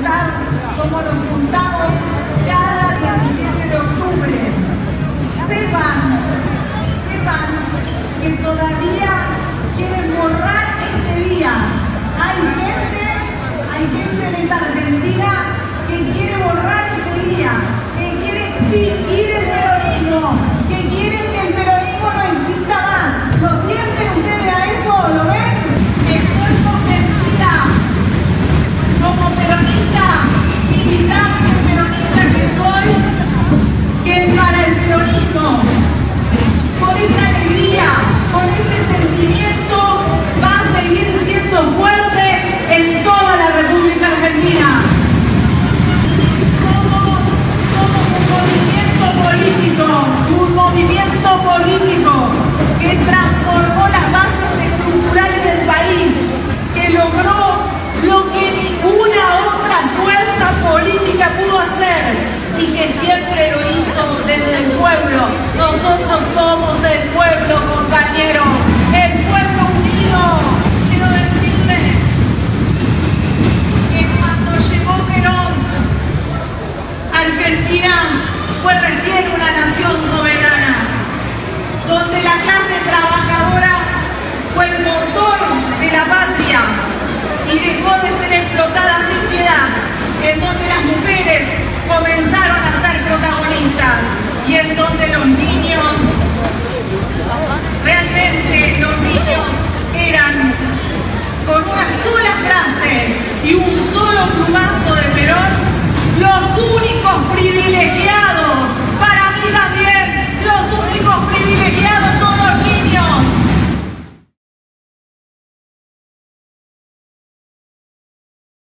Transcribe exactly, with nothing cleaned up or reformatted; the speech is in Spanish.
juntar como nos juntamos cada diecisiete de octubre. Sepan, sepan que todavía quieren borrar este día. Hay gente, hay gente en esta Argentina que quiere borrar este día, que quiere extinguir el peronismo, que quiere que el peronismo no exista más. ¿Lo sienten ustedes a eso? ¿Lo ven? Estoy convencida, como peronista, militante peronista que soy, que para el peronismo, con esta alegría, con este sentimiento, va a seguir siendo fuerte en toda la República Argentina. Somos, somos un movimiento político, un movimiento político que transformó las bases estructurales del país, que logró lo que ninguna otra fuerza política pudo hacer y que siempre lo hizo desde el pueblo. Nosotros somos el pueblo, compañeros, el pueblo unido. Quiero decirles que cuando llegó Perón, Argentina fue recién una nación soberana, donde la clase trabajadora fue el motor de la patria y dejó de ser explotada sin piedad, en donde las mujeres comenzaron a ser protagonistas y en donde los niños, realmente los niños eran, con una sola frase y un solo plumazo de Perón, los únicos privilegiados